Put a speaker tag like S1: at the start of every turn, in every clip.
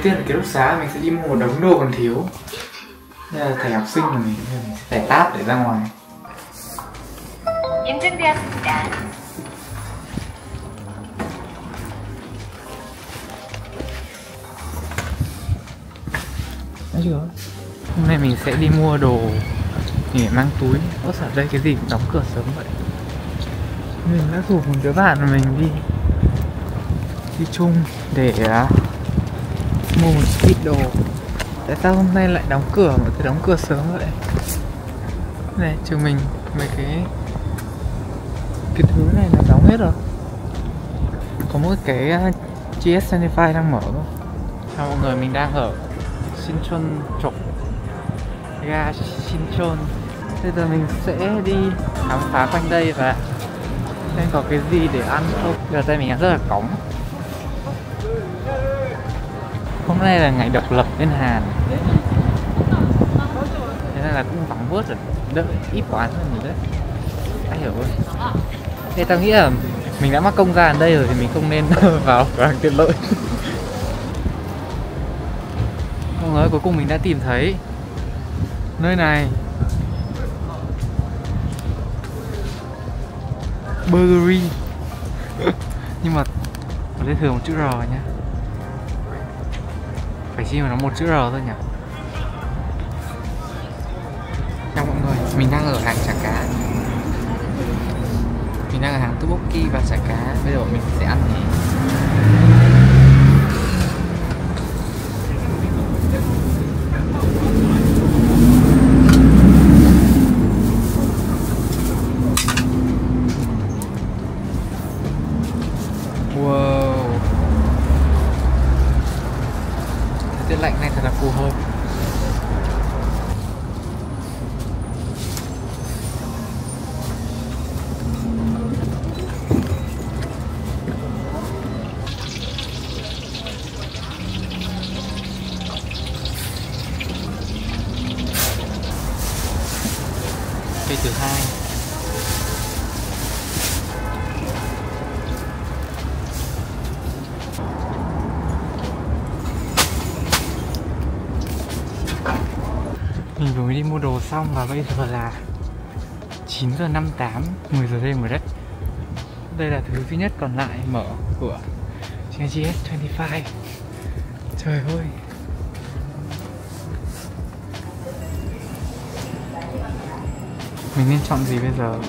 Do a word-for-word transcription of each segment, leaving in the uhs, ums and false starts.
S1: tiên là ký túc xá mình sẽ đi mua một đống đồ còn thiếu. Đây là thẻ học sinh của mình, mình sẽ phải táp để ra ngoài.
S2: 인증되었습니다.
S1: Thấy chưa? Hôm nay mình sẽ đi mua đồ để mang túi. Ơ sao ở đây cái gì cũng đóng cửa sớm vậy? Mình đã rủ một đứa bạn của mình đi đi chung để uh, mua một ít đồ. Tại sao hôm nay lại đóng cửa, mọi người đóng cửa sớm vậy? Này, trường mình mấy cái cái thứ này là đóng hết rồi. Có mỗi cái uh, giê ét hai mươi lăm đang mở thôi. Chào mọi người, mình đang ở Sinchon Chok, ga Sinchon. Bây giờ mình sẽ đi khám phá quanh đây và xem có cái gì để ăn không. Giờ tay mình đang rất là cóng. Hôm nay là ngày độc lập bên Hàn, thế nên là cũng vắng bớt rồi, đỡ ít quán hơn nhiều đấy. Ai hiểu không? Thế tao nghĩ là mình đã mắc công ra ở đây rồi thì mình không nên vào cửa hàng tiện lợi. Mọi người ơi, cuối cùng mình đã tìm thấy nơi này. Burgery. Nhưng mà có thể thường một chữ R nhá. Phải chi mà nó một chữ R thôi nhỉ. Chào mọi người, mình đang ở hàng chả cá. Mình đang ở hàng tteokbokki và chả cá. Bây giờ mình sẽ ăn nhé. Wow, thời tiết lạnh này thật là phù hợp. Cây thứ hai. Mình vừa mới đi mua đồ xong và bây giờ là chín giờ năm mươi tám, mười giờ đêm rồi đấy. Đây là thứ duy nhất còn lại mở của giê ét hai mươi lăm. Trời ơi, mình nên chọn gì bây giờ?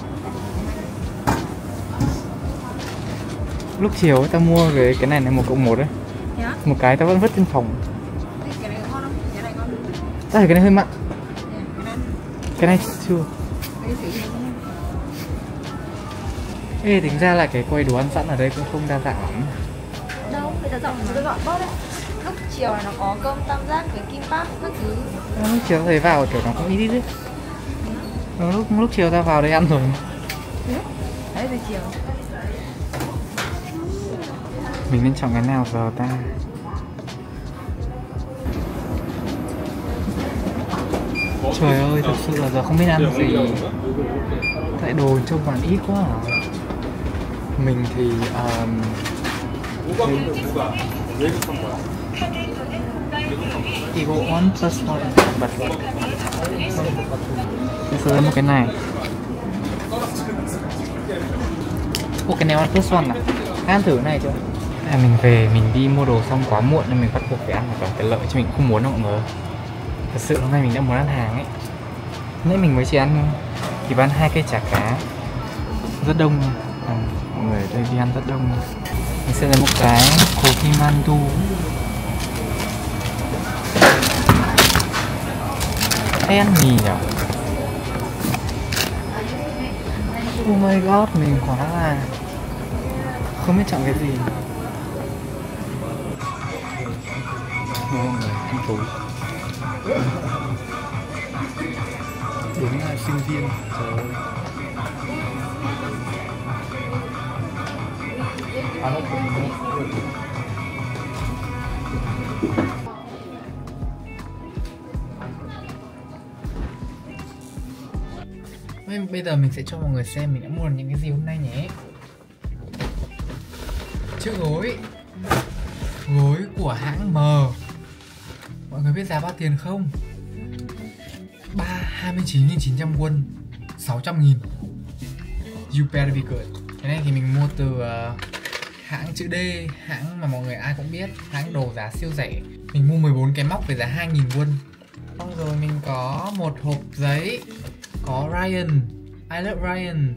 S1: Lúc chiều ấy, tao mua cái cái này này một cộng một đấy. Yeah. Một cái tao vẫn vứt trên phòng.
S2: Cái này ngon không? Cái này ngon không?
S1: Ta thấy cái này hơi mặn.
S2: Yeah,
S1: cái này chưa. Ê, tính ra là cái quầy đồ ăn sẵn ở đây cũng không đa dạng lắm.
S2: Đâu, người ta dọn nó dọn bớt đấy. Lúc chiều này nó có cơm tam giác với kim bắp các thứ.
S1: À, lúc chiều thấy vào kiểu nó cũng ít ít đấy. Ừ, lúc lúc chiều ta vào đây ăn rồi.
S2: Ừ? Đấy giờ chiều.
S1: Mình nên chọn cái nào giờ ta? Trời ơi, thực sự là giờ không biết ăn gì. Tại đồ trông còn ít quá à. Mình thì um, chỉ có one plus one bật. Bây giờ một cái này. Ồ, cái này one plus one à? Ăn thử cái này chưa? À, mình về mình đi mua đồ xong quá muộn nên mình bắt buộc phải ăn một cái lợi chứ mình không muốn đâu mọi người. Thật sự hôm nay mình đã muốn ăn hàng ấy. Nãy mình mới chỉ ăn thì bán hai cây chả cá. Rất đông nha. À, mọi người ở đây đi ăn rất đông. Mình sẽ lấy một cái gogi mandu. Hay ăn mì nhỉ? Oh my god, mình quá là không biết chọn cái gì. Mọi người ăn tối. Đúng là sinh viên. Trời ơi. Bây giờ mình sẽ cho mọi người xem mình đã mua được những cái gì hôm nay nhé. Chiếc gối. Gối của hãng M. Mọi người biết giá bao tiền không? Ba hai mươi chín nghìn chín trăm won, sáu trăm nghìn. You better be good. Cái này thì mình mua từ uh, hãng chữ D, hãng mà mọi người ai cũng biết, hãng đồ giá siêu rẻ. Mình mua mười bốn cái móc với giá hai nghìn won. Xong rồi mình có một hộp giấy, có Ryan, I love Ryan.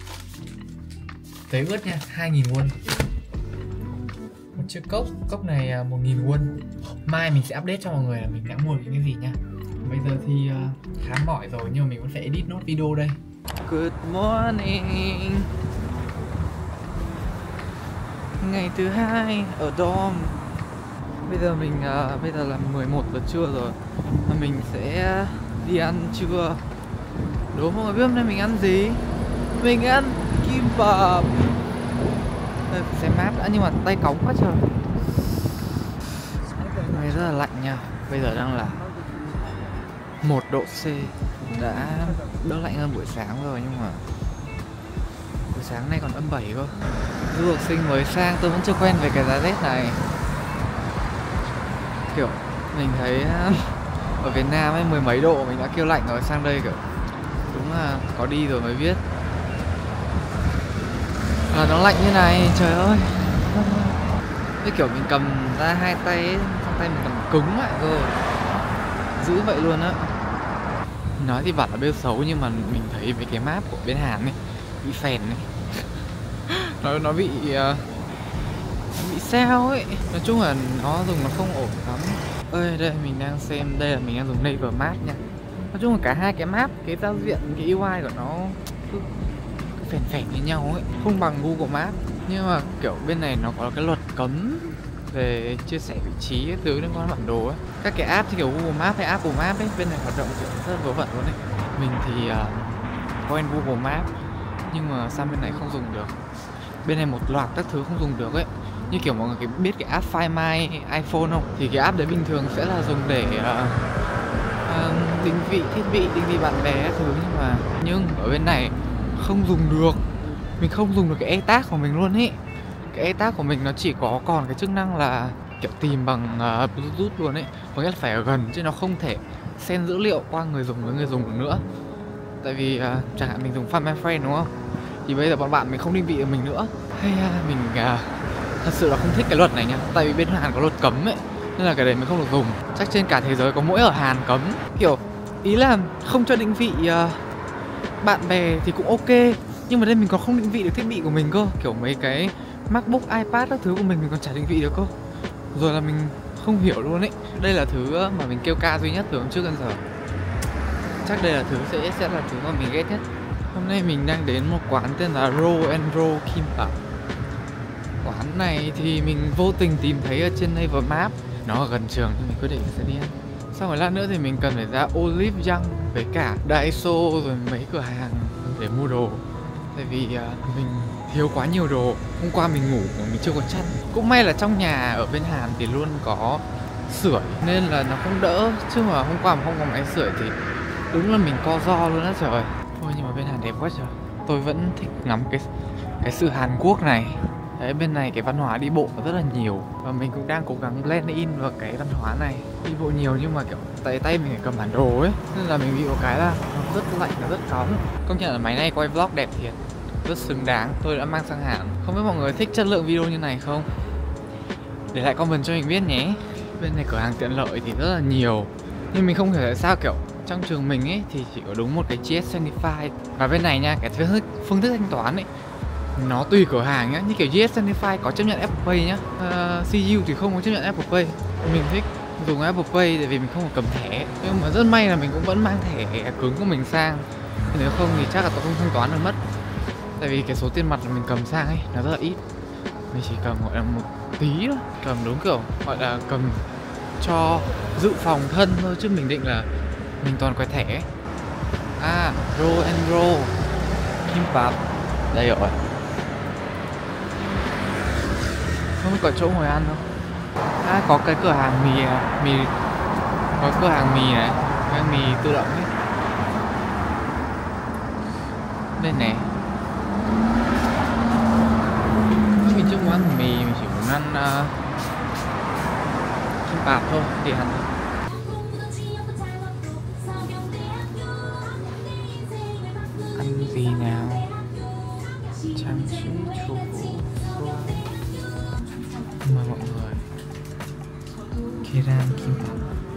S1: Giấy ướt nha, hai nghìn won. Một chiếc cốc, cốc này một nghìn won. Mai mình sẽ update cho mọi người là mình đã mua được những cái gì nha. Bây giờ thì uh, khá mỏi rồi nhưng mà mình vẫn phải edit nốt video đây. Good morning. Ngày thứ hai ở dorm. Bây giờ mình uh, bây giờ là mười một giờ trưa rồi. Và mình sẽ đi ăn trưa. Đúng không? Biết hôm nay mình ăn gì? Mình ăn kimbap. Đây, xem map đã nhưng mà tay cóng quá trời. Ngày rất là lạnh nha. Bây giờ đang là một độ C. Đã đỡ lạnh hơn buổi sáng rồi nhưng mà buổi sáng nay còn âm bảy cơ. Du học sinh mới sang tôi vẫn chưa quen về cái giá rét này. Kiểu mình thấy ở Việt Nam ấy mười mấy độ mình đã kêu lạnh rồi, sang đây kiểu đúng là có đi rồi mới biết là nó lạnh như này, trời ơi. Cái kiểu mình cầm ra hai tay ấy, trong tay mình cầm cứng lại cơ, dữ vậy luôn á. Nói thì bảo là bêu xấu nhưng mà mình thấy mấy cái map của bên Hàn ấy bị phèn ấy. nó nó bị uh, bị sao ấy, nói chung là nó dùng nó không ổn lắm. Ơi đây mình đang xem, đây là mình đang dùng Naver Map nha. Nói chung là cả hai cái map, cái giao diện, cái u i của nó cứ phèn phèn như nhau ấy, không bằng Google Maps. Nhưng mà kiểu bên này nó có cái luật cấm về chia sẻ vị trí cái thứ liên quan bản đồ ấy. Các cái app thì kiểu Google Maps hay Apple Maps ấy, bên này hoạt động kiểu rất vớ vẩn luôn ấy. Mình thì uh, quen Google Maps nhưng mà sang bên này không dùng được. Bên này một loạt các thứ không dùng được ấy. Như kiểu mọi người biết cái app Find My iPhone không? Thì cái app đấy bình thường sẽ là dùng để uh, uh, định vị thiết bị, định vị bạn bè các thứ. Nhưng mà nhưng ở bên này không dùng được. Mình không dùng được cái e-tag của mình luôn ý. Cái e-tag của mình nó chỉ có còn cái chức năng là kiểu tìm bằng uh, Bluetooth luôn ấy. Có nghĩa là phải ở gần chứ nó không thể send dữ liệu qua người dùng với người dùng được nữa. Tại vì uh, chẳng hạn mình dùng Find My Friend đúng không? Thì bây giờ bọn bạn mình không định vị được mình nữa. Hay uh, mình uh, thật sự là không thích cái luật này nha. Tại vì bên Hàn có luật cấm ấy, nên là cái đấy mình không được dùng. Chắc trên cả thế giới có mỗi ở Hàn cấm. Kiểu ý là không cho định vị uh, bạn bè thì cũng ok, nhưng mà đây mình còn không định vị được thiết bị của mình cơ. Kiểu mấy cái MacBook, iPad các thứ của mình mình còn chả định vị được cơ. Rồi là mình không hiểu luôn ấy. Đây là thứ mà mình kêu ca duy nhất từ hôm trước đến giờ. Chắc đây là thứ sẽ sẽ là thứ mà mình ghét nhất. Hôm nay mình đang đến một quán tên là Roll and Roll Kimbap. Quán này thì mình vô tình tìm thấy ở trên Naver Map. Nó ở gần trường thì mình quyết định sẽ đi ăn. Sau một lát nữa thì mình cần phải ra Olive Young với cả Daiso rồi mấy cửa hàng để mua đồ. Tại vì uh, mình thiếu quá nhiều đồ. Hôm qua mình ngủ mà mình chưa có chăn. Cũng may là trong nhà ở bên Hàn thì luôn có sưởi nên là nó cũng đỡ. Chứ mà hôm qua mà không có máy sưởi thì đúng là mình co ro luôn á trời. Thôi nhưng mà bên Hàn đẹp quá trời. Tôi vẫn thích ngắm cái cái sự Hàn Quốc này. Đấy, bên này cái văn hóa đi bộ rất là nhiều. Và mình cũng đang cố gắng blend in vào cái văn hóa này. Đi bộ nhiều nhưng mà kiểu tay tay mình phải cầm bản đồ ấy. Nên là mình bị một cái là nó rất lạnh và rất cóng. Công nhận là máy này quay vlog đẹp thiệt. Rất xứng đáng, tôi đã mang sang Hàn. Không biết mọi người thích chất lượng video như này không? Để lại comment cho mình biết nhé. Bên này cửa hàng tiện lợi thì rất là nhiều. Nhưng mình không hiểu tại sao kiểu trong trường mình ấy thì chỉ có đúng một cái giê ét hai mươi. Và bên này nha, cái phương thức, phương thức thanh toán ấy nó tùy cửa hàng nhá. Như kiểu giê ét hai mươi có chấp nhận Apple Pay nhá, uh, xê u thì không có chấp nhận Apple Pay. Mình thích dùng Apple Pay tại vì mình không có cầm thẻ. Nhưng mà rất may là mình cũng vẫn mang thẻ cứng của mình sang. Nếu không thì chắc là tôi không thanh toán được mất. Tại vì cái số tiền mặt mà mình cầm sang ấy nó rất là ít. Mình chỉ cầm gọi là một tí thôi. Cầm đúng kiểu gọi là cầm cho dự phòng thân thôi. Chứ mình định là mình toàn quẹt thẻ ấy. À, Roll and Roll Kimbap. Đây rồi. Không biết có chỗ ngồi ăn không? À, có cái cửa hàng mì mì có cửa hàng mì này, cái mì tự động ấy. Đây này. Mình chưa muốn ăn mì, mình chỉ muốn ăn uh, kimbap thôi, để ăn. đi nào. Trang trí chu mời mọi người. Keran kimbap.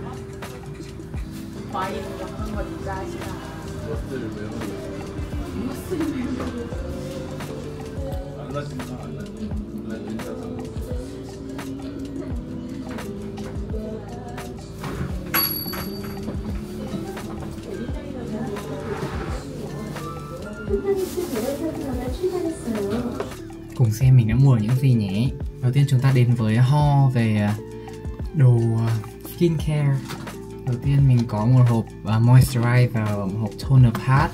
S1: Cùng xem mình đã mua những gì nhé. Đầu tiên chúng ta đến với haul về đồ skincare. Đầu tiên mình có một hộp uh, moisturizer và một hộp toner pad,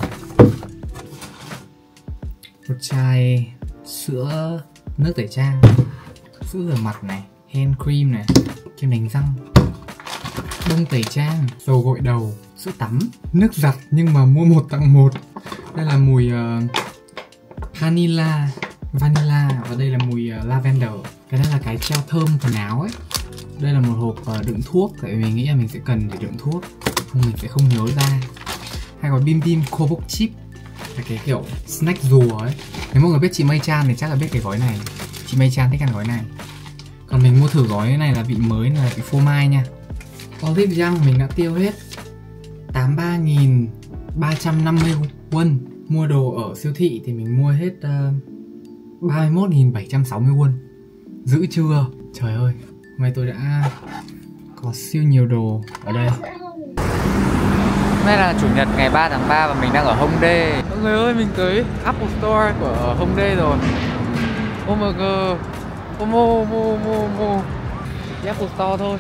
S1: một chai sữa nước tẩy trang, sữa rửa mặt này, hand cream này, kem đánh răng, bông tẩy trang, dầu gội đầu, sữa tắm, nước giặt nhưng mà mua một tặng một. Đây là mùi uh, vanilla, vanilla và đây là mùi uh, lavender. Cái này là cái gel thơm quần áo ấy. Đây là một hộp uh, đựng thuốc, tại vì mình nghĩ là mình sẽ cần để đựng thuốc, nhưng mình sẽ không nhớ ra. Hay có bim bim kobok chip, là cái kiểu snack rùa ấy. Nếu mọi người biết chị Mây Chan thì chắc là biết cái gói này. Chị Mây Chan thích ăn gói này. Còn mình mua thử gói này là vị mới, là vị phô mai nha. Olive Young mình đã tiêu hết tám mươi ba nghìn ba trăm năm mươi won. Mua đồ ở siêu thị thì mình mua hết uh, ba mươi mốt nghìn bảy trăm sáu mươi won. Giữ chưa? Trời ơi, hôm nay tôi đã có siêu nhiều đồ ở đây. Hôm nay là chủ nhật ngày ba tháng ba và mình đang ở Hongdae. Mọi người ơi, mình tới Apple Store của Hongdae rồi. Oh my god. Oh, mua, mua, mua, mua. Cái Apple Store thôi.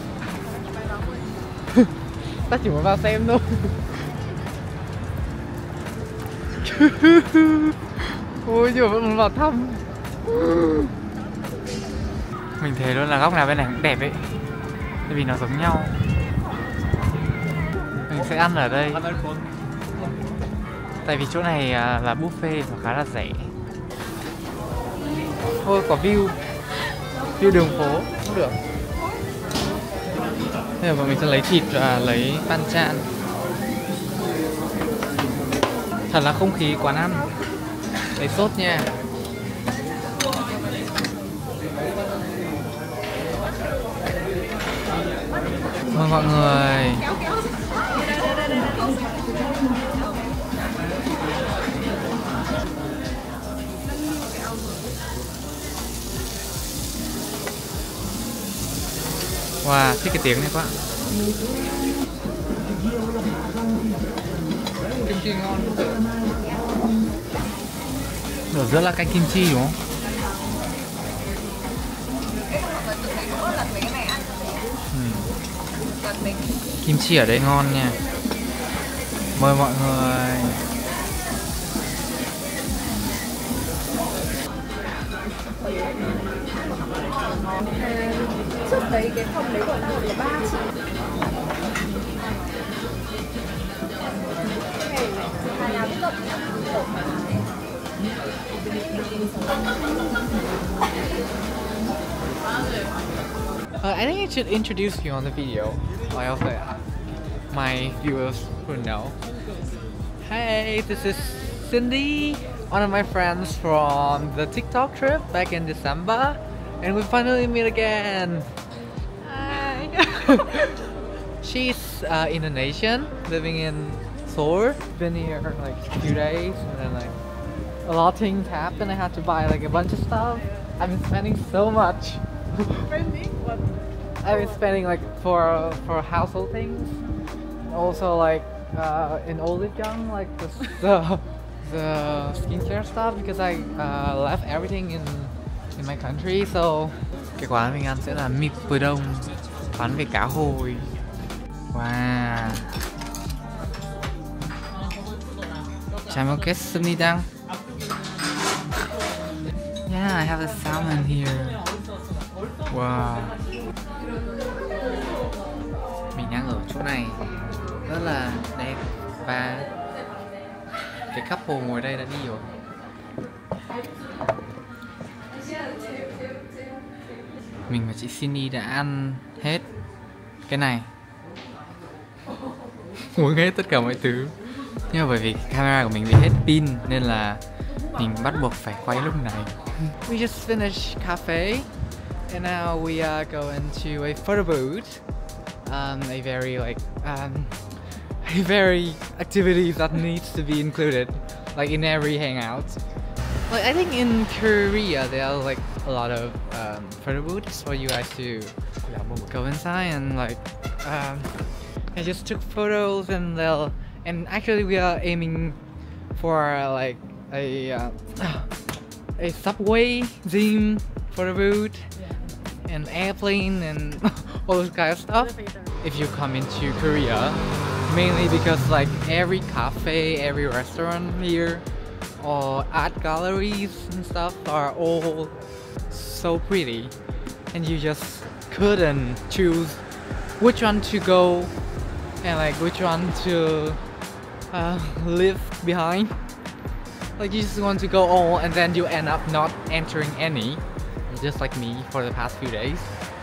S1: Ta chỉ muốn vào xem thôi. Ôi nhưng mà vẫn muốn vào thăm. Mình thấy luôn là góc nào bên này cũng đẹp ấy, tại vì nó giống nhau. Mình sẽ ăn ở đây, tại vì chỗ này là buffet và khá là rẻ. Thôi có view, view đường phố cũng được. Bây giờ bọn mình sẽ lấy thịt và lấy banchan. Thật là không khí quán ăn. Lấy sốt nha. Mời mọi người. Wow, thích cái tiếng này quá. Kim chi ngon. Ở giữa là canh kim chi đúng không? Ừ. Kim chi ở đây ngon nha. Mời mọi người.
S2: Trước đấy cái phòng đấy của tao là ba triệu. Cái này là biết
S1: Uh, I think I should introduce you on the video. I also my viewers would know. Hey, this is Cindy, one of my friends from the TikTok trip back in December, and we finally meet again. Hi. She's uh, Indonesian, living in Seoul. Been here like a few days, and then like a lot of things happened. I had to buy like a bunch of stuff. I've been spending so much.
S2: Spending what?
S1: I've been spending like for for household things. Also like uh, in Olive Young, like the the, the skincare stuff, because I uh, left everything in in my country. So cái quán mình ăn sẽ là Mi Pudong, quán về cá hồi. Wow. 잘 먹겠습니다. Yeah, I have a salmon here. Wow. Mình đang ở chỗ này rất là đẹp và cái couple ngồi đây đã đi rồi. Mình và chị Cindy đã ăn hết cái này, uống hết tất cả mọi thứ. Nhưng mà bởi vì camera của mình bị hết pin nên là mình bắt buộc phải quay lúc này. We just finished cafe and now we are going to a photo booth. Um, a very like um, a very activity that needs to be included, like in every hangout. Like I think in Korea there are like a lot of um, photo booths for you guys to go inside and like um, I just took photos and they'll and actually we are aiming for uh, like a uh, a subway theme photo booth yeah. and airplane and all those kind of stuff. If you come into Korea, mainly because like every cafe, every restaurant here or art galleries and stuff are all so pretty and you just couldn't choose which one to go and like which one to uh, leave behind. Like you just want to go all and then you end up not entering any, just like me for the past few days.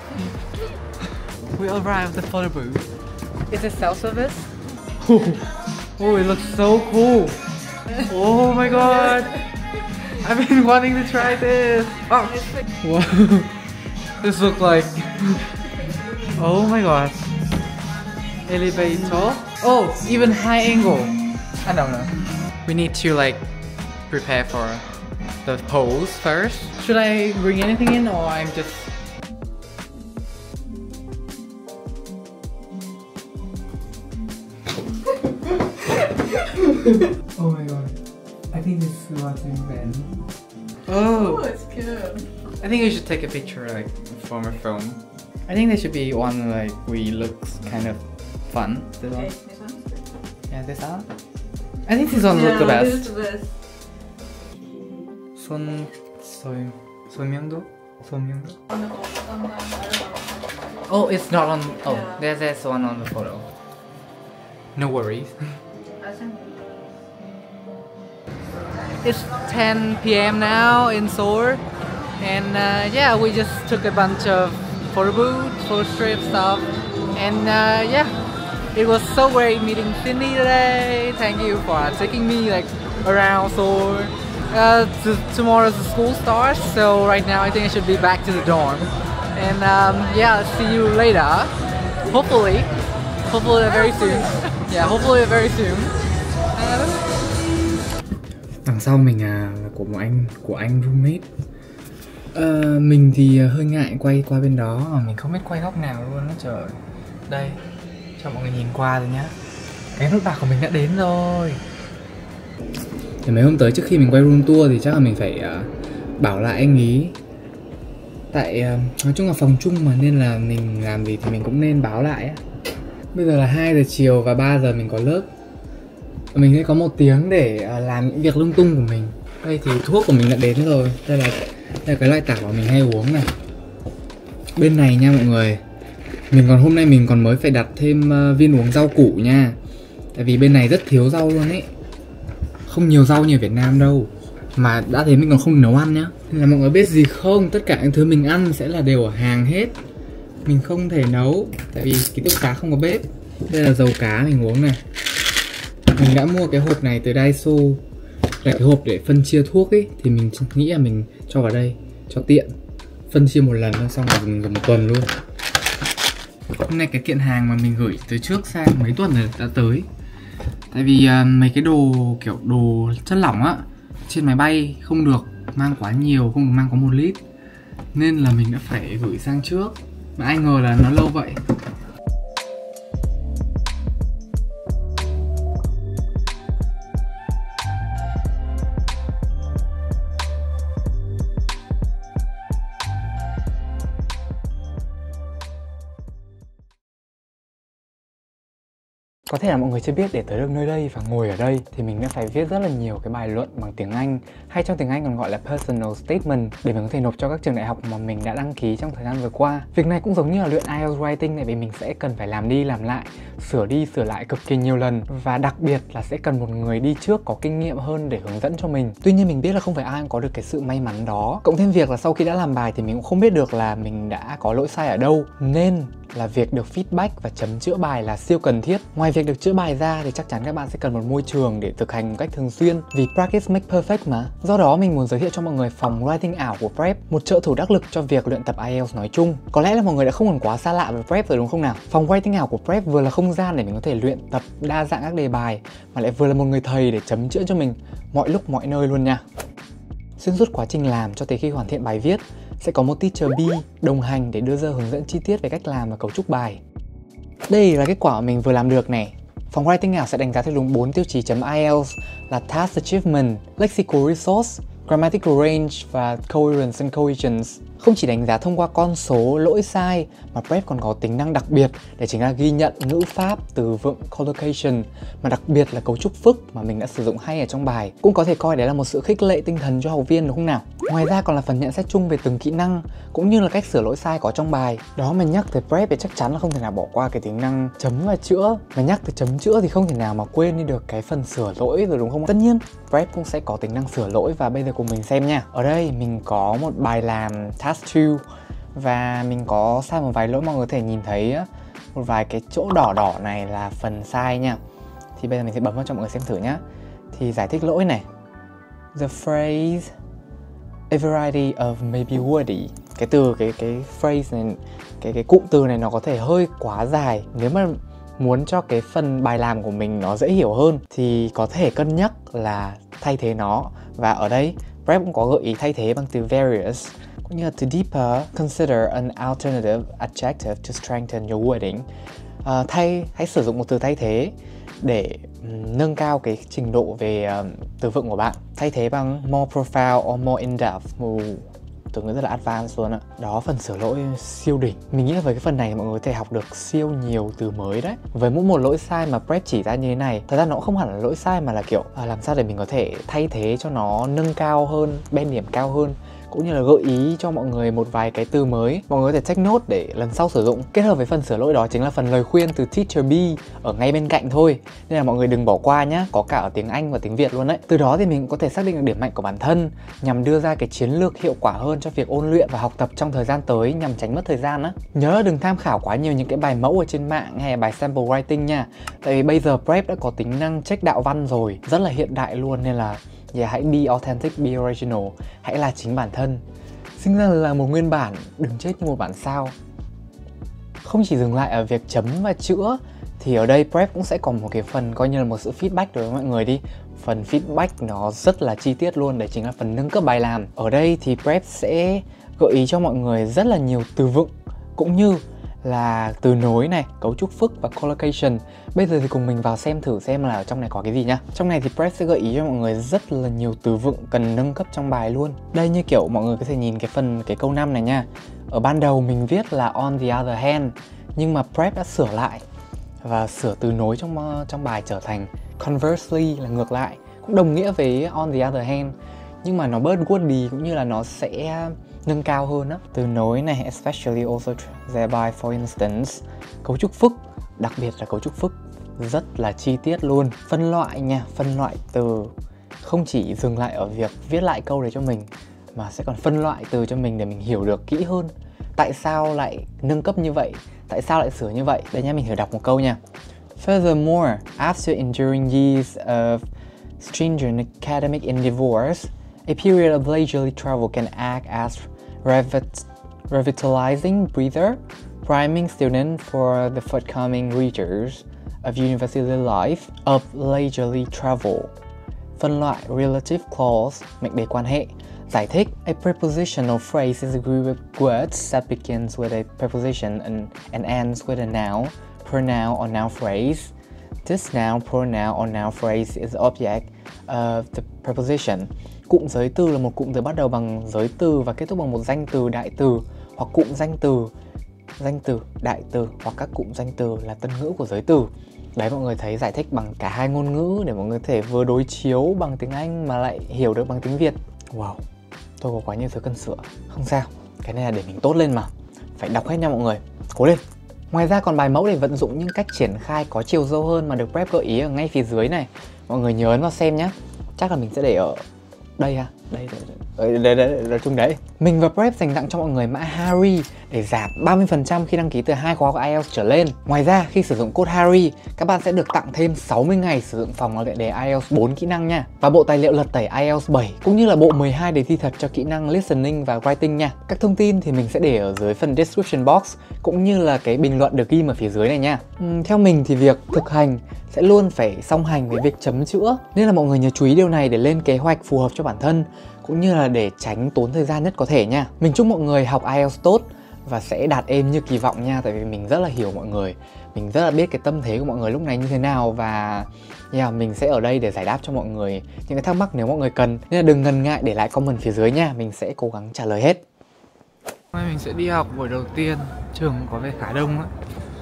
S1: We arrived at the photo booth. Is it self-service? Oh, oh, it looks so cool. Oh my god. I've been wanting to try this. Oh. Wow. This looks like... Oh my god. Elevator. Oh, even high angle. I don't know. We need to like prepare for the pose first. Should I bring anything in or I'm just... Oh my god. I think this is what's in Ben. Oh,
S2: Oh, it's good.
S1: I think we should take a picture like from our phone. I think there should be one like we looks kind of fun. This
S2: Okay,
S1: one?
S2: this one's good.
S1: Yeah, this one. I think this one looks the
S2: Yeah,
S1: best.
S2: this is the best.
S1: 손 설 설명도 설명도.
S2: On the photo, on the, I don't know.
S1: Oh, it's not on. Oh,
S2: Yeah.
S1: there's there's one on the photo. No worries.
S2: I think
S1: It's ten p m now in Seoul, and uh, yeah, we just took a bunch of photo booths, photo strip stuff, and uh, yeah, it was so great meeting Cindy today. Thank you for taking me like around Seoul. Uh, t tomorrow's the school starts, so right now I think I should be back to the dorm, and um, yeah, I'll see you later. Hopefully, hopefully very soon. Yeah, hopefully very soon. Đằng sau mình à, là của một anh của anh roommate. Ờ, mình thì hơi ngại quay qua bên đó mà mình không biết quay góc nào luôn đó trời. Đây, cho mọi người nhìn qua rồi nhá. Cái nút bạc của mình đã đến rồi. Thì mấy hôm tới trước khi mình quay room tour thì chắc là mình phải uh, bảo lại anh ý. Tại uh, nói chung là phòng chung mà nên là mình làm gì thì mình cũng nên báo lại á. Bây giờ là hai giờ chiều và ba giờ mình có lớp. Mình sẽ có một tiếng để uh, làm những việc lung tung của mình. Đây thì thuốc của mình đã đến rồi. Đây là, đây là cái loại tảo mà mình hay uống này. Bên này nha mọi người, mình còn hôm nay mình còn mới phải đặt thêm uh, viên uống rau củ nha. Tại vì bên này rất thiếu rau luôn ấy. Không nhiều rau như ở Việt Nam đâu. Mà đã thế mình còn không nấu ăn nhá. Nên là mọi người biết gì không, tất cả những thứ mình ăn sẽ là đều ở hàng hết. Mình không thể nấu tại vì ký túc xá không có bếp. Đây là dầu cá mình uống này. Mình đã mua cái hộp này từ Daiso, là cái hộp để phân chia thuốc ấy. Thì mình nghĩ là mình cho vào đây cho tiện. Phân chia một lần thôi, xong rồi mình dùng một tuần luôn. Hôm nay cái kiện hàng mà mình gửi từ trước sang mấy tuần rồi đã tới. Tại vì uh, mấy cái đồ kiểu đồ chất lỏng á, trên máy bay không được mang quá nhiều, không được mang quá một lít. Nên là mình đã phải gửi sang trước. Mà ai ngờ là nó lâu vậy. Có thể là mọi người chưa biết để tới được nơi đây và ngồi ở đây thì mình đã phải viết rất là nhiều cái bài luận bằng tiếng Anh, hay trong tiếng Anh còn gọi là personal statement, để mình có thể nộp cho các trường đại học mà mình đã đăng ký trong thời gian vừa qua. Việc này cũng giống như là luyện ai eo writing, tại vì mình sẽ cần phải làm đi làm lại, sửa đi sửa lại cực kỳ nhiều lần, và đặc biệt là sẽ cần một người đi trước có kinh nghiệm hơn để hướng dẫn cho mình. Tuy nhiên mình biết là không phải ai cũng có được cái sự may mắn đó. Cộng thêm việc là sau khi đã làm bài thì mình cũng không biết được là mình đã có lỗi sai ở đâu, nên là việc được feedback và chấm chữa bài là siêu cần thiết. Ngoài việc
S3: việc được chữa bài ra thì chắc chắn các bạn sẽ cần một môi trường để thực hành một cách thường xuyên, vì practice make perfect mà. Do đó mình muốn giới thiệu cho mọi người phòng writing ảo của Prep, một trợ thủ đắc lực cho việc luyện tập ai eo nói chung. Có lẽ là mọi người đã không còn quá xa lạ với Prep rồi đúng không nào? Phòng writing ảo của Prep vừa là không gian để mình có thể luyện tập đa dạng các đề bài, mà lại vừa là một người thầy để chấm chữa cho mình mọi lúc mọi nơi luôn nha. Xuyên suốt quá trình làm cho tới khi hoàn thiện bài viết, sẽ có một teacher B đồng hành để đưa ra hướng dẫn chi tiết về cách làm và cấu trúc bài. Đây là kết quả mà mình vừa làm được này. Phòng writing ảo sẽ đánh giá theo đúng bốn tiêu chí chấm ai eo là Task Achievement, Lexical Resource, Grammatical Range và Coherence and Cohesions. Không chỉ đánh giá thông qua con số, lỗi sai mà Prep còn có tính năng đặc biệt để chính là ghi nhận ngữ pháp, từ vựng, collocation, mà đặc biệt là cấu trúc phức mà mình đã sử dụng hay ở trong bài. Cũng có thể coi đấy là một sự khích lệ tinh thần cho học viên đúng không nào? Ngoài ra còn là phần nhận xét chung về từng kỹ năng cũng như là cách sửa lỗi sai có trong bài. Đó, mà nhắc tới Prep thì chắc chắn là không thể nào bỏ qua cái tính năng chấm và chữa. Mà nhắc tới chấm chữa thì không thể nào mà quên đi được cái phần sửa lỗi rồi đúng không? Tất nhiên Prep cũng sẽ có tính năng sửa lỗi và bây giờ cùng mình xem nha. Ở đây mình có một bài làm task hai và mình có sai một vài lỗi, mọi người có thể nhìn thấy một vài cái chỗ đỏ đỏ này là phần sai nha. Thì bây giờ mình sẽ bấm vào cho mọi người xem thử nhá. Thì giải thích lỗi này. The phrase a variety of maybe wordy. Cái từ cái cái phrase này, cái cái cụm từ này nó có thể hơi quá dài. Nếu mà muốn cho cái phần bài làm của mình nó dễ hiểu hơn thì có thể cân nhắc là thay thế nó. Và ở đây Prep cũng có gợi ý thay thế bằng từ various, cũng như là to deeper, consider an alternative adjective to strengthen your wording. Uh, thay hãy sử dụng một từ thay thế để um, nâng cao cái trình độ về um, từ vựng của bạn. Thay thế bằng more profound or more in-depth. Uh, từ ngữ rất là advanced luôn ạ. Đó, phần sửa lỗi siêu đỉnh. Mình nghĩ là với cái phần này mọi người có thể học được siêu nhiều từ mới đấy. Với mỗi một lỗi sai mà Prep chỉ ra như thế này, thật ra nó cũng không hẳn là lỗi sai mà là kiểu à, làm sao để mình có thể thay thế cho nó nâng cao hơn, band điểm cao hơn, cũng như là gợi ý cho mọi người một vài cái từ mới mọi người có thể take note để lần sau sử dụng. Kết hợp với phần sửa lỗi đó chính là phần lời khuyên từ teacher B ở ngay bên cạnh thôi, nên là mọi người đừng bỏ qua nhá, có cả ở tiếng Anh và tiếng Việt luôn đấy. Từ đó thì mình cũng có thể xác định được điểm mạnh của bản thân nhằm đưa ra cái chiến lược hiệu quả hơn cho việc ôn luyện và học tập trong thời gian tới, nhằm tránh mất thời gian á. Nhớ là đừng tham khảo quá nhiều những cái bài mẫu ở trên mạng hay là bài sample writing nha, tại vì bây giờ Prep đã có tính năng check đạo văn rồi, rất là hiện đại luôn, nên là yeah, hãy be authentic, be original, hãy là chính bản thân. Sinh ra là một nguyên bản, đừng chết như một bản sao. Không chỉ dừng lại ở việc chấm và chữa thì ở đây Prep cũng sẽ có một cái phần coi như là một sự feedback đối với mọi người đi. Phần feedback nó rất là chi tiết luôn, đấy chính là phần nâng cấp bài làm. Ở đây thì Prep sẽ gợi ý cho mọi người rất là nhiều từ vựng cũng như là từ nối này, cấu trúc phức và collocation. Bây giờ thì cùng mình vào xem thử xem là ở trong này có cái gì nhá. Trong này thì Prep sẽ gợi ý cho mọi người rất là nhiều từ vựng cần nâng cấp trong bài luôn. Đây, như kiểu mọi người có thể nhìn cái phần cái câu năm này nha. Ở ban đầu mình viết là on the other hand, nhưng mà Prep đã sửa lại và sửa từ nối trong trong bài trở thành conversely, là ngược lại, cũng đồng nghĩa với on the other hand, nhưng mà nó bớt wordy cũng như là nó sẽ nâng cao hơn á. Từ nối này, especially, also, thereby, for instance. Cấu trúc phức, đặc biệt là cấu trúc phức rất là chi tiết luôn. Phân loại nha, phân loại từ, không chỉ dừng lại ở việc viết lại câu đấy cho mình mà sẽ còn phân loại từ cho mình để mình hiểu được kỹ hơn tại sao lại nâng cấp như vậy, tại sao lại sửa như vậy. Đây nha, mình thử đọc một câu nha. Furthermore, after enduring years of stringent academic endeavors, a period of leisurely travel can act as revit- revitalizing breather, priming students for the forthcoming readers of university life of leisurely travel. Phân loại relative clause, mệnh đề quan hệ. Giải thích: a prepositional phrase is a group of words that begins with a preposition and, and ends with a noun, pronoun or noun phrase. This noun, pronoun or noun phrase is the object of the preposition. Cụm giới từ là một cụm từ bắt đầu bằng giới từ và kết thúc bằng một danh từ, đại từ hoặc cụm danh từ, danh từ, đại từ hoặc các cụm danh từ là tân ngữ của giới từ. Đấy, mọi người thấy giải thích bằng cả hai ngôn ngữ để mọi người có thể vừa đối chiếu bằng tiếng Anh mà lại hiểu được bằng tiếng Việt. Wow, tôi có quá nhiều thứ cần sửa. Không sao, cái này là để mình tốt lên mà. Phải đọc hết nha mọi người, cố lên. Ngoài ra còn bài mẫu để vận dụng những cách triển khai có chiều sâu hơn mà được Prep gợi ý ở ngay phía dưới này. Mọi người nhớ ấn vào xem nhé. Chắc là mình sẽ để ở đây ha. đây đây đây đây nói chung đấy. Mình và Prep dành tặng cho mọi người mã Harry để giảm ba mươi phần trăm khi đăng ký từ hai khóa của ai eo trở lên. Ngoài ra khi sử dụng code Harry, các bạn sẽ được tặng thêm sáu mươi ngày sử dụng phòng luyện đề ai eo bốn kỹ năng nha, và bộ tài liệu lật tẩy ai eo bảy cũng như là bộ mười hai đề thi thật cho kỹ năng listening và writing nha. Các thông tin thì mình sẽ để ở dưới phần description box cũng như là cái bình luận được ghi ở phía dưới này nha. Uhm, theo mình thì việc thực hành sẽ luôn phải song hành với việc chấm chữa, nên là mọi người nhớ chú ý điều này để lên kế hoạch phù hợp cho bản thân cũng như là để tránh tốn thời gian nhất có thể nha. Mình chúc mọi người học ai eo tốt và sẽ đạt êm như kỳ vọng nha, tại vì mình rất là hiểu mọi người, mình rất là biết cái tâm thế của mọi người lúc này như thế nào, và yeah, mình sẽ ở đây để giải đáp cho mọi người những cái thắc mắc nếu mọi người cần, nên là đừng ngần ngại để lại comment phía dưới nha, mình sẽ cố gắng trả lời hết.
S1: Hôm nay mình sẽ đi học buổi đầu tiên, trường có vẻ khá đông á.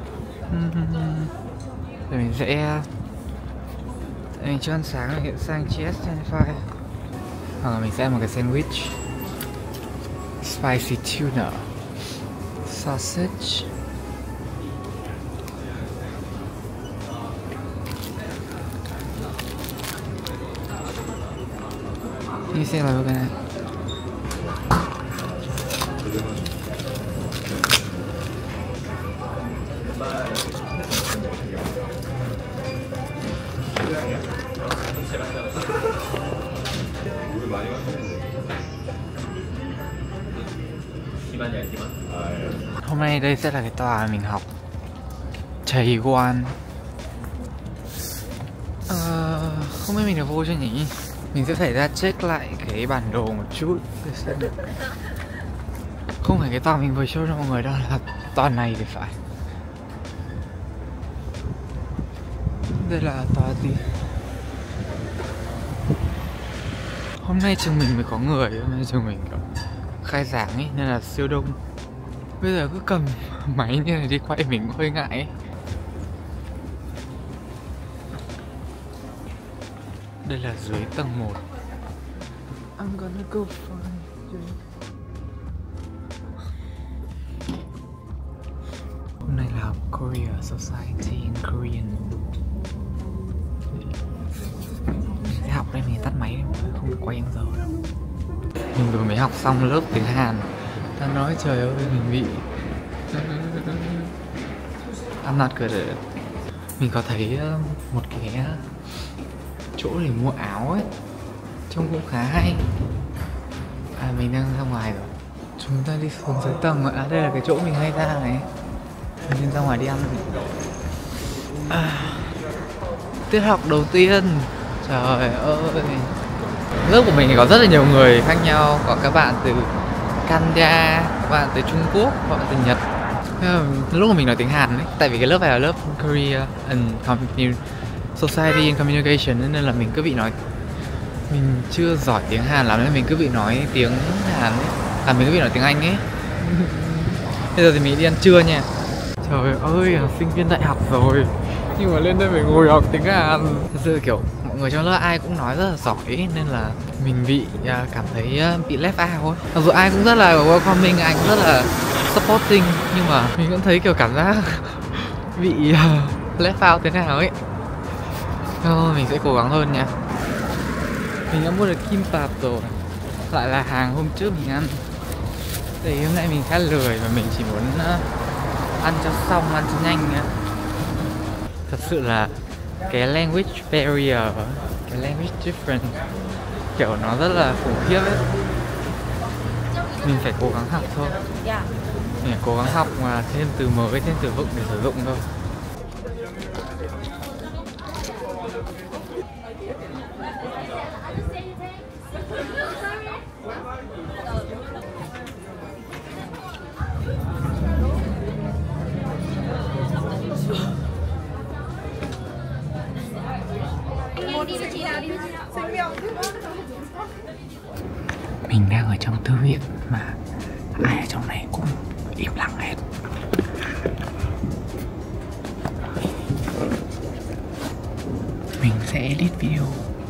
S1: Rồi mình sẽ mình chưa ăn sáng hiện sang Cheese Genify, hoặc là mình sẽ ăn một cái sandwich spicy tuna sausage. Như xem là cái này. Hôm nay đây sẽ là cái tòa mình học, Chaeguan. Ờ, không biết mình được vô chưa nhỉ? Mình sẽ phải ra check lại cái bản đồ một chút để xem được. Không phải cái tòa mình vừa show cho mọi người đâu, là tòa này thì phải. Đây là tòa gì? Hôm nay trường mình mới có người, hôm nay trường mình kiểu khai giảng ấy nên là siêu đông. Bây giờ cứ cầm máy như này đi quay mình cũng hơi ngại ấy. Đây là dưới tầng một. I'm gonna go find you. Hôm nay là Korea Society in Korean. Mình sẽ học đây, mình tắt máy đi, không được quay em giờ đâu. Mình vừa mới học xong lớp tiếng Hàn. Ta nói trời ơi mình bị I'm not good at it. Mình có thấy một cái chỗ để mua áo ấy, trông cũng khá hay. À mình đang ra ngoài rồi. Chúng ta đi xuống dưới tầng rồi. À đây là cái chỗ mình hay ra này. Mình nên ra ngoài đi ăn. À, tiết học đầu tiên. Trời ơi. Lớp của mình thì có rất là nhiều người khác nhau. Có các bạn từ Canada, các bạn từ Trung Quốc, các bạn từ Nhật. Lúc mà mình nói tiếng Hàn ấy, tại vì cái lớp này là lớp Korea and Society and Communication, nên là mình cứ bị nói, mình chưa giỏi tiếng Hàn lắm nên mình cứ bị nói tiếng Hàn ấy, à mình cứ bị nói tiếng Anh ấy. Bây giờ thì mình đi ăn trưa nha. Trời ơi, sinh viên đại học rồi nhưng mà lên đây phải ngồi học tiếng Hàn. Thật sự kiểu mọi người trong lớp ai cũng nói rất là giỏi ấy, nên là mình bị uh, cảm thấy uh, bị left out ấy. Mặc dù ai cũng rất là welcoming, anh cũng rất là supporting, nhưng mà mình vẫn thấy kiểu cảm giác bị uh, left out thế nào ấy. Thôi mình sẽ cố gắng hơn nha. Mình đã mua được kimbap rồi, lại là hàng hôm trước mình ăn. Thì hôm nay mình khá lười và mình chỉ muốn uh, ăn cho xong, ăn cho nhanh nha. Thật sự là cái language barrier, cái language difference kiểu nó rất là khủng khiếp ấy. Mình phải cố gắng học thôi. Mình phải cố gắng học mà thêm từ mới, thêm từ vựng để sử dụng thôi. Mình đang ở trong thư viện mà ai ở trong này cũng im lặng hết. Mình sẽ edit video.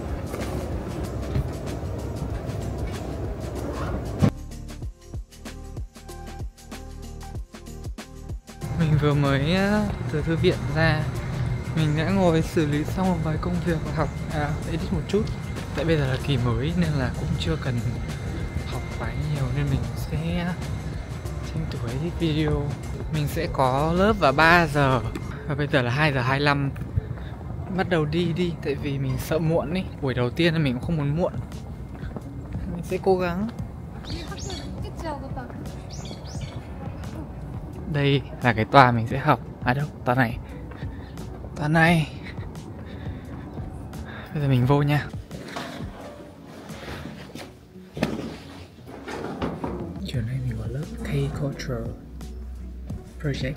S1: Mình vừa mới từ thư viện ra, mình đã ngồi xử lý xong một vài công việc và học, à, edit một chút. Tại bây giờ là kỳ mới nên là cũng chưa cần học quá nhiều, nên mình sẽ tranh thủ edit video. Mình sẽ có lớp vào ba giờ và bây giờ là hai giờ hai mươi lăm. Bắt đầu đi đi, tại vì mình sợ muộn ý. Buổi đầu tiên là mình cũng không muốn muộn. Mình sẽ cố gắng. Đây là cái tòa mình sẽ học. À đâu, tòa này. Tòa này. Bây giờ mình vô nha. Chiều nay mình có lớp K-Culture Project.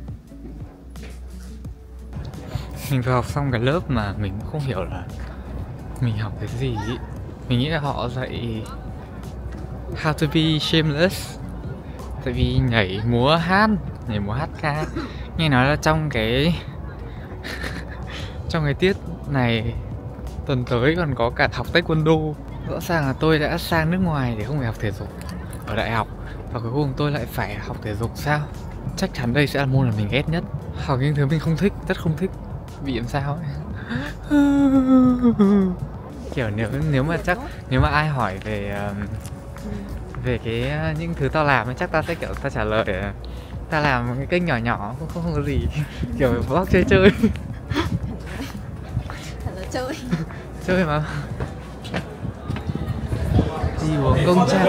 S1: Mình vừa học xong cái lớp mà mình không hiểu là mình học cái gì ý. Mình nghĩ là họ dạy How to be shameless. Tại vì nhảy múa hát, nhảy múa hát ca. Nghe nói là trong cái trong cái tiết này tuần tới còn có cả học taekwondo. Rõ ràng là tôi đã sang nước ngoài để không phải học thể dục ở đại học, và cuối cùng tôi lại phải học thể dục sao? Chắc chắn đây sẽ là môn mà mình ghét nhất. Học những thứ mình không thích, rất không thích. Bị làm sao ấy. Kiểu nếu nếu mà chắc nếu mà ai hỏi về về cái những thứ tao làm, chắc tao sẽ kiểu tao trả lời ta làm một cái kênh nhỏ nhỏ cũng không, không có gì, kiểu vlog chơi chơi.
S2: Thật là chơi.
S1: Chơi mà. Đi uống công cha.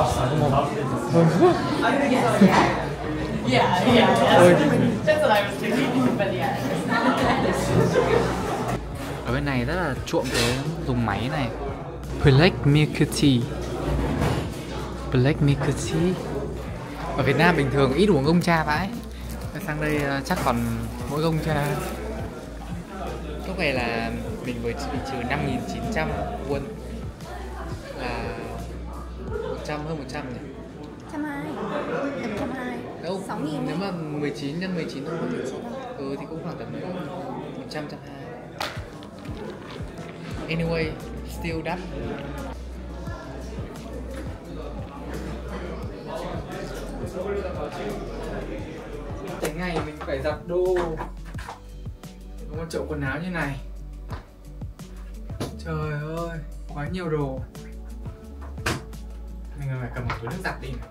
S1: Ở bên này rất là chuộng cái dùng máy này. Black Milk Tea. Black Milk Tea. Ở Việt Nam bình thường ít uống công cha vãi. Sang đây chắc còn mỗi công cha. Lúc này là mình vừa bị trừ năm nghìn chín trăm won, là một trăm hơn một trăm nhỉ?
S2: một trăm hai mươi. Tầm một trăm hai mươi.
S1: Đâu,
S2: sáu nghìn.
S1: nếu mà mười chín nhân mười chín thôi thì ừ thì cũng khoảng tầm một trăm, một trăm hai mươi. Anyway, still đắt. Cái ngày mình phải giặt đồ. Một chậu quần áo như này. Trời ơi, quá nhiều đồ. Mình phải cầm một túi nước giặt đi này.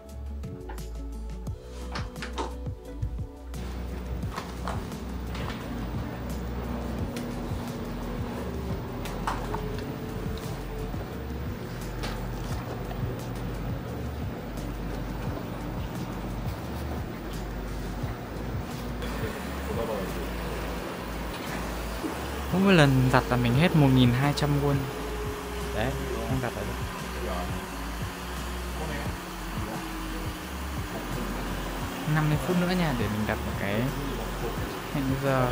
S1: Mỗi lần giặt là mình hết một nghìn hai trăm won. Đấy, không giặt ở đây. năm mươi phút nữa nha, để mình đặt một cái hẹn giờ.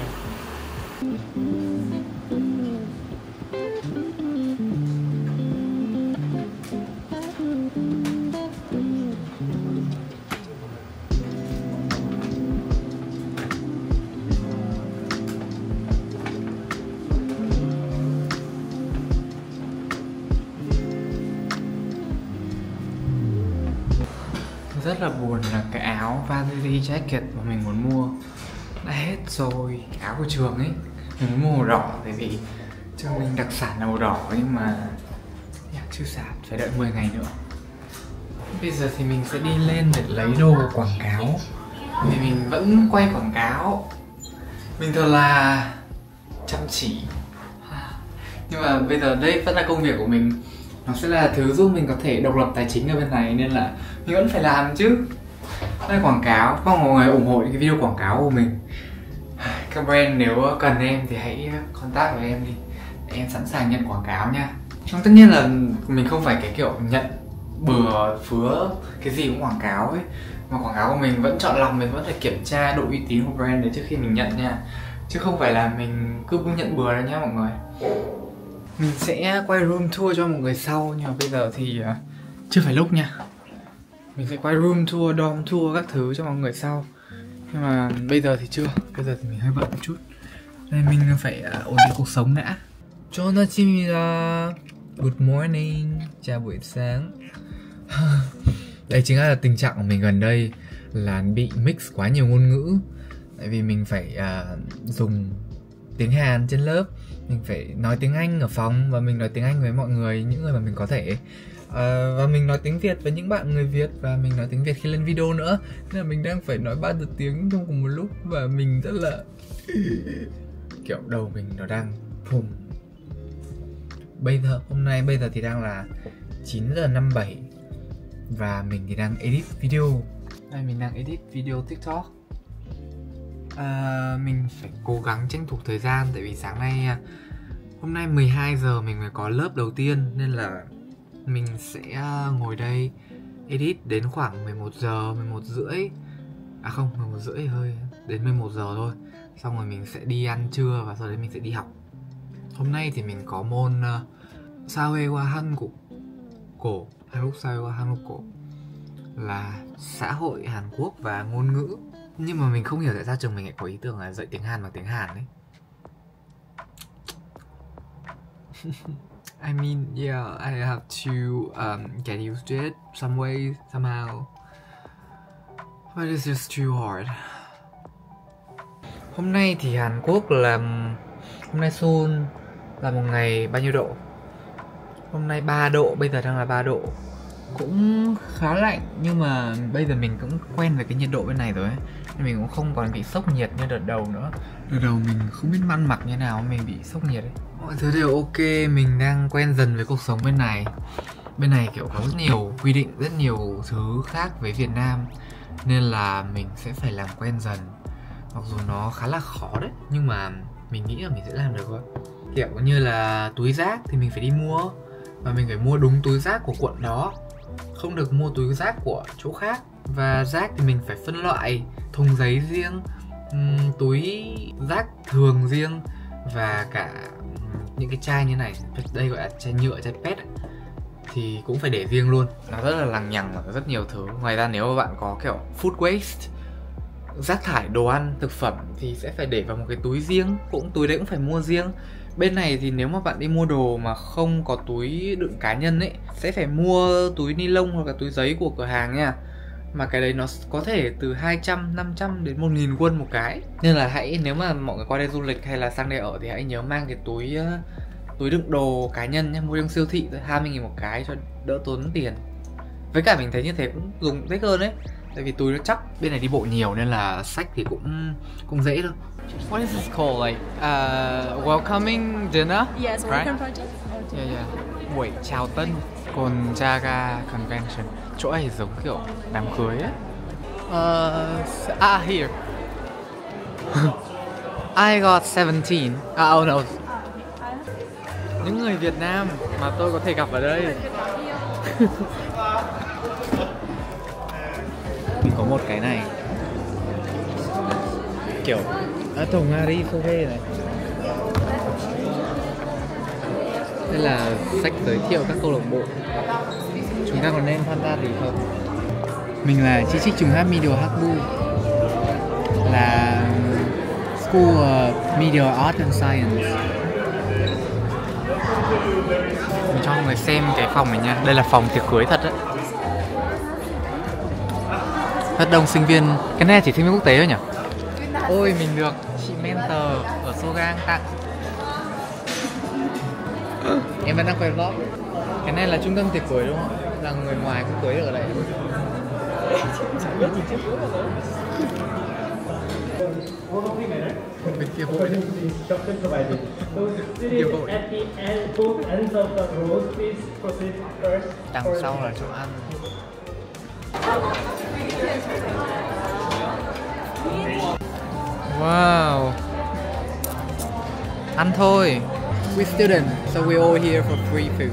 S1: Rất là buồn là cái áo Valeri jacket mà mình muốn mua đã hết rồi. Cái áo của trường ấy mình muốn mua màu đỏ, tại vì trường mình đặc sản là màu đỏ, nhưng mà chưa sạp, phải đợi mười ngày nữa. Bây giờ thì mình sẽ đi lên để lấy đồ quảng cáo, vì mình vẫn quay quảng cáo. Mình thật là chăm chỉ, nhưng mà bây giờ đây vẫn là công việc của mình. Nó sẽ là thứ giúp mình có thể độc lập tài chính ở bên này, nên là mình vẫn phải làm chứ. Đây quảng cáo, mong mọi người ủng hộ những cái video quảng cáo của mình. Các brand nếu cần em thì hãy contact với em đi, em sẵn sàng nhận quảng cáo nha. Trong tất nhiên là mình không phải cái kiểu nhận bừa phứa cái gì cũng quảng cáo ấy, mà quảng cáo của mình vẫn chọn lọc, mình vẫn phải kiểm tra độ uy tín của brand đấy trước khi mình nhận nha, chứ không phải là mình cứ nhận bừa đâu nhá mọi người. Mình sẽ quay room tour cho mọi người sau, nhưng mà bây giờ thì uh, chưa phải lúc nha. Mình sẽ quay room tour, dorm tour các thứ cho mọi người sau, nhưng mà bây giờ thì chưa. Bây giờ thì mình hơi bận một chút, nên mình phải uh, ổn định cuộc sống đã. Chonachimida, good morning, chào buổi sáng. Đây chính là tình trạng của mình gần đây, là bị mix quá nhiều ngôn ngữ. Tại vì mình phải uh, dùng tiếng Hàn trên lớp, mình phải nói tiếng Anh ở phòng và mình nói tiếng Anh với mọi người, những người mà mình có thể. À, và mình nói tiếng Việt với những bạn người Việt và mình nói tiếng Việt khi lên video nữa. Nên là mình đang phải nói ba thứ tiếng trong cùng một lúc và mình rất là kiểu đầu mình nó đang phùng. Bây giờ hôm nay bây giờ thì đang là chín giờ năm mươi bảy và mình thì đang edit video. Đây mình đang edit video TikTok. À, mình phải cố gắng tranh thủ thời gian tại vì sáng nay hôm nay mười hai giờ mình mới có lớp đầu tiên nên là mình sẽ ngồi đây edit đến khoảng mười một giờ, mười một rưỡi. À không, mười một rưỡi hơi, đến mười một giờ thôi. Xong rồi mình sẽ đi ăn trưa và sau đấy mình sẽ đi học. Hôm nay thì mình có môn uh, Saewa Han국 cổ, Han국 Saewa Han국 cổ là xã hội Hàn Quốc và ngôn ngữ. Nhưng mà mình không hiểu tại sao trường mình lại có ý tưởng là dạy tiếng Hàn bằng tiếng Hàn đấy. I mean, yeah, I have to um, get used to it some way, somehow. But it's just too hard. Hôm nay thì Hàn Quốc là... Hôm nay Seoul là một ngày bao nhiêu độ? Hôm nay ba độ, bây giờ đang là ba độ. Cũng khá lạnh, nhưng mà bây giờ mình cũng quen với cái nhiệt độ bên này rồi ấy. Nên mình cũng không còn bị sốc nhiệt như đợt đầu nữa. Đợt đầu mình không biết ăn mặc như nào, mình bị sốc nhiệt ấy. Mọi thứ đều ok, mình đang quen dần với cuộc sống bên này. Bên này kiểu có rất nhiều quy định, rất nhiều thứ khác với Việt Nam. Nên là mình sẽ phải làm quen dần. Mặc dù nó khá là khó đấy, nhưng mà mình nghĩ là mình sẽ làm được thôi. Kiểu như là túi rác thì mình phải đi mua. Và mình phải mua đúng túi rác của quận đó, không được mua túi rác của chỗ khác. Và rác thì mình phải phân loại, thùng giấy riêng, túi rác thường riêng. Và cả những cái chai như này, đây gọi là chai nhựa, chai pét ấy, thì cũng phải để riêng luôn. Nó rất là lằng nhằng và rất nhiều thứ. Ngoài ra nếu mà bạn có kiểu food waste, rác thải đồ ăn, thực phẩm thì sẽ phải để vào một cái túi riêng. Cũng túi đấy cũng phải mua riêng. Bên này thì nếu mà bạn đi mua đồ mà không có túi đựng cá nhân ấy, sẽ phải mua túi ni lông hoặc là túi giấy của cửa hàng nha. Mà cái đấy nó có thể từ hai trăm, năm trăm đến một nghìn won một cái. Nên là hãy, nếu mà mọi người qua đây du lịch hay là sang đây ở thì hãy nhớ mang cái túi túi đựng đồ cá nhân nhé, mua trong siêu thị thôi, hai mươi nghìn một cái cho đỡ tốn tiền. Với cả mình thấy như thế cũng dùng thích hơn đấy. Tại vì túi nó chắc, bên này đi bộ nhiều nên là xách thì cũng cũng dễ thôi. What is this called? Like uh, welcoming dinner?
S2: Yes, welcome
S1: right?
S2: project.
S1: Yeah, yeah. Buổi chào tân Gonjaga Convention. Chỗ này giống kiểu đám cưới ấy. Uh, ah, here. I got seventeen. Ah, oh no. Những người Việt Nam mà tôi có thể gặp ở đây. Mình có một cái này kiểu à, thùng Harry Sohe này. Đây là sách giới thiệu các câu lạc bộ. Chúng ta còn nên tham gia gì không? Mình là Chi Trích Trường Hát Media Hakbu, là School of Media Art and Science. Mình cho mọi người xem cái phòng này nha. Đây là phòng tiệc cưới thật đấy. Rất đông sinh viên. Cái này chỉ sinh viên quốc tế thôi nhỉ? Ôi mình được chị mentor ở Sogang tặng. Em vẫn đang quay vlog. Cái này là trung tâm tiệc cưới đúng không? Là người ngoài cũng cưới được ở đây. Bên kia vội đấy. Kia vội. Đằng sau là chỗ ăn. Wow. Ăn thôi. We're students, so we're all here for free food.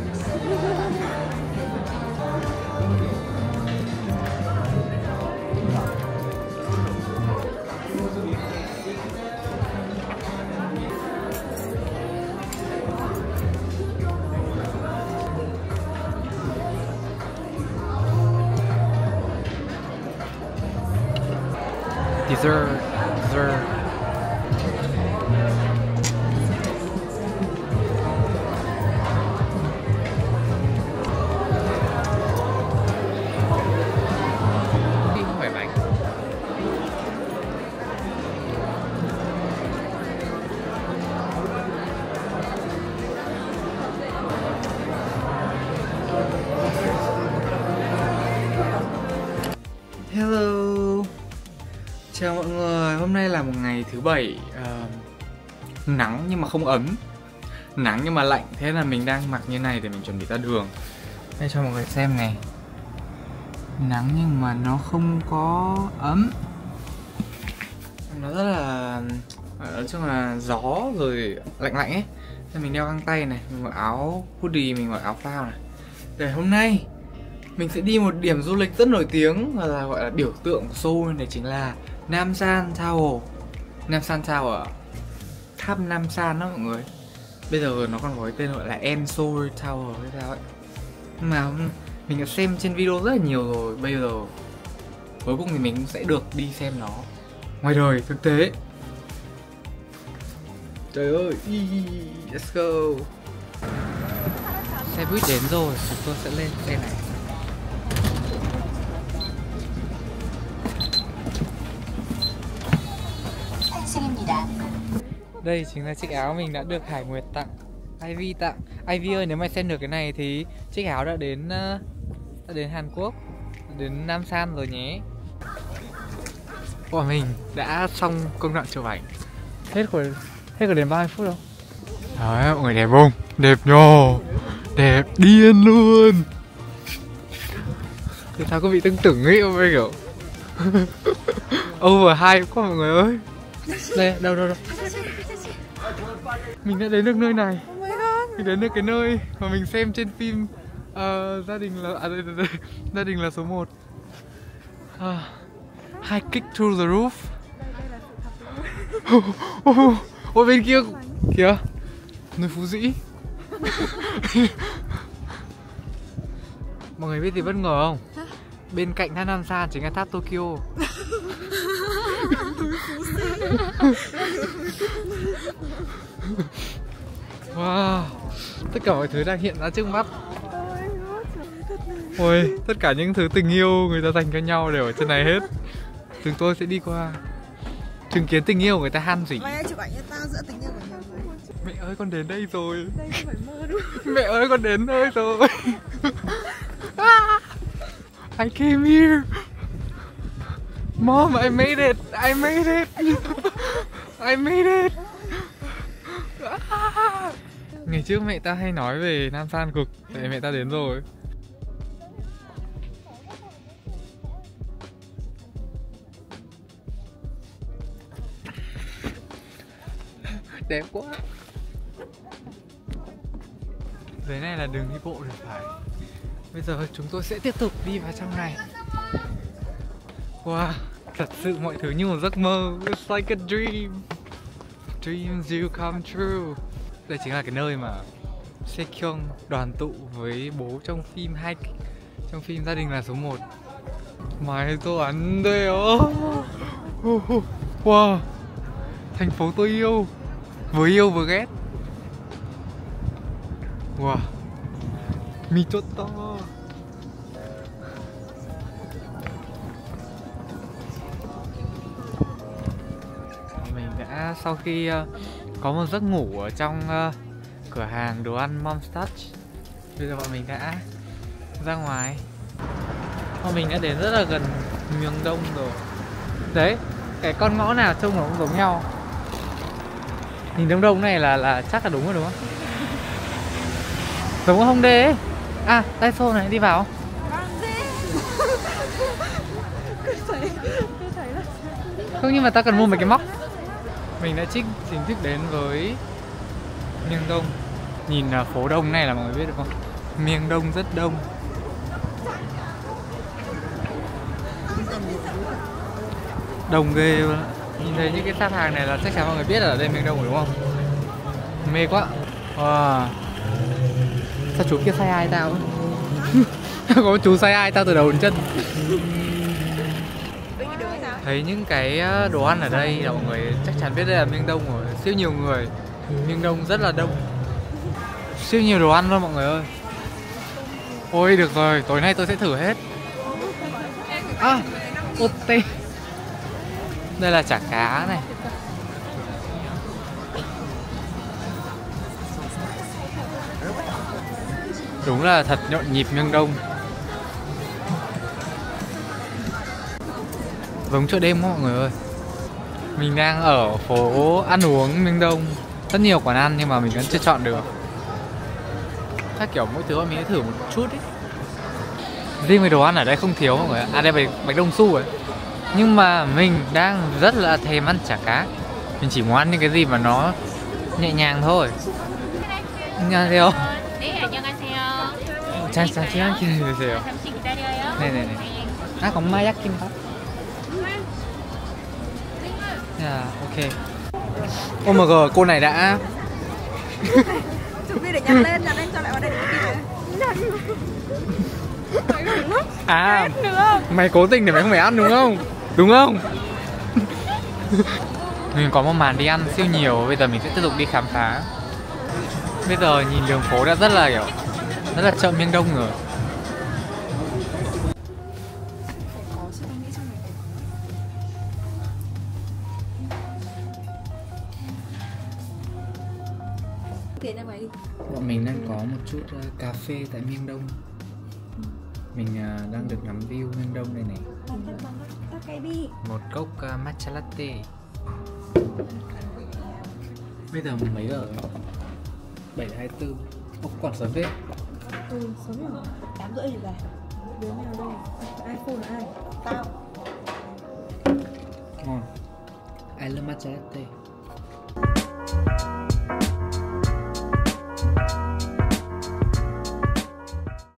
S1: Dessert, dessert. Không phải bánh. Hello, chào mọi người. Hôm nay là một ngày thứ bảy, uh, nắng nhưng mà không ấm, nắng nhưng mà lạnh. Thế là mình đang mặc như này để mình chuẩn bị ra đường. Đây cho mọi người xem này. Nắng nhưng mà nó không có ấm. Nó rất là, nói chung là gió rồi lạnh lạnh ấy. Nên mình đeo găng tay này, mình mặc áo hoodie, mình mặc áo phao này. Để hôm nay mình sẽ đi một điểm du lịch rất nổi tiếng và là gọi là biểu tượng của Seoul, này chính là Nam San Tower. Nam San Tower, tháp Nam San đó mọi người. Bây giờ nó còn có cái tên gọi là Em Seoul Tower hay sao ấy. Nhưng mà mình đã xem trên video rất là nhiều rồi. Bây giờ cuối cùng thì mình cũng sẽ được đi xem nó ngoài đời thực tế. Trời ơi, let's go. Xe buýt đến rồi, chúng tôi sẽ lên xe này. Đây chính là chiếc áo mình đã được Hải Nguyệt tặng, Ivy tặng. Ivy ơi, nếu mày xem được cái này thì chiếc áo đã đến đã đến Hàn Quốc, đã đến Nam San rồi nhé. Bọn mình đã xong công đoạn chụp ảnh. Hết rồi, hết rồi đến ba mươi phút đâu. Đấy, mọi người đẹp không? Đẹp nhô, đẹp điên luôn. Thì sao có bị tưng tửng ấy không, kiểu over hype quá mọi người ơi. Đây, đâu đâu đâu. Mình đã đến được nơi này. Mình đến được cái nơi mà mình xem trên phim uh, gia đình là à, đây, đây, đây. Gia đình là số một. uh, High kick through the roof. Ôi bên kia kìa, núi Phú Dĩ. Mọi người biết gì bất ngờ không? Bên cạnh tháp Nam San chính là tháp Tokyo. Wow, tất cả mọi thứ đang hiện ra trước mắt. Ôi, tất cả những thứ tình yêu người ta dành cho nhau đều ở trên này hết. Chúng tôi sẽ đi qua chứng kiến tình yêu của người ta han rỉ.
S2: Mày ơi, chụp ảnh cho tao giữa tình yêu của nhiều người.
S1: Mẹ ơi, con đến đây rồi.
S2: Đây không phải mơ đúng.
S1: Mẹ ơi, con đến nơi rồi. I came here. Mom, I made it. I made it. I made it. Ngày trước mẹ ta hay nói về Nam San cực. Tại mẹ ta đến rồi. Đẹp quá. Dưới này là đường đi bộ thì phải. Bây giờ chúng tôi sẽ tiếp tục đi vào trong này. Wow, thật sự mọi thứ như một giấc mơ. It's like a dream. Dreams you come true. Đây chính là cái nơi mà Sekyung đoàn tụ với bố trong phim hai, trong phim Gia đình là số một. Mày tôi ăn đây ó. Wow, thành phố tôi yêu, vừa yêu vừa ghét. Wow, Michotto. Mình đã sau khi uh, có một giấc ngủ ở trong uh, cửa hàng đồ ăn Mom's Touch. Bây giờ bọn mình đã ra ngoài. Bọn mình đã đến rất là gần miền Đông rồi. Đấy, cái con ngõ nào trông nó cũng giống nhau. Nhìn Đông Đông này là là chắc là đúng rồi đúng không? Giống Hongdae ấy. À, Daiso này, đi vào. Không, nhưng mà ta cần mua mấy cái móc. Mình đã trích chính thức đến với Miền Đông. Nhìn phố đông này là mọi người biết được không? Miền Đông rất đông. Đông ghê luôn. Nhìn thấy những cái sạp hàng này là chắc chắn mọi người biết là ở đây Miền Đông rồi đúng không? Mê quá. Wow. Sao chú kia sai ai tao? Có chú sai ai tao từ đầu đến chân. Thấy những cái đồ ăn ở đây là mọi người chắc chắn biết đây là Miền Đông rồi. Siêu nhiều người. Miền Đông rất là đông. Siêu nhiều đồ ăn luôn mọi người ơi. Ôi được rồi, tối nay tôi sẽ thử hết. À, ô tê. Đây là chả cá này. Đúng là thật nhộn nhịp Miêng Đông. Giống chợ đêm mọi người ơi. Mình đang ở phố ăn uống Miêng Đông. Rất nhiều quán ăn nhưng mà mình vẫn chưa chọn được. Chắc kiểu mỗi thứ mình sẽ thử một chút ấy. Riêng với đồ ăn ở đây không thiếu mọi người ạ. À đây bánh, bánh đông su ấy. Nhưng mà mình đang rất là thèm ăn chả cá. Mình chỉ muốn ăn những cái gì mà nó nhẹ nhàng thôi. 안녕하세요.
S4: 네, 안녕하세요.
S1: 잠, 잠시만 기다려주세요.
S4: 잠시 기다려요.
S1: 네네네.
S4: 네.
S1: 아, 엄마 야김밥. Dạ, ok. ô em giê, cô này đã
S2: Chụp đi để nhắn lên, nhắn lên cho lại vào đây để đi.
S1: à mày cố tình để mày không phải ăn đúng không? Đúng không? Mình có một màn đi ăn siêu nhiều, bây giờ mình sẽ tiếp tục đi khám phá. Bây giờ nhìn đường phố đã rất là kiểu rất là chợ Miêng Đông rồi.
S2: Tiền đây mày đi.
S1: Bọn mình đang có một chút uh, cà phê tại Miêng Đông. Mình uh, đang được ngắm view Miêng Đông đây này.
S2: Tắt cái đi.
S1: Một cốc uh, matcha latte. Bây giờ mấy giờ rồi? bảy giờ hai mươi tư. Ồ, còn sớm thế.
S2: Ừ, sớm rồi. tám rưỡi thì về. Đứa nào đây? iPhone là ai? Tao.
S1: Ngon. I love matcha latte.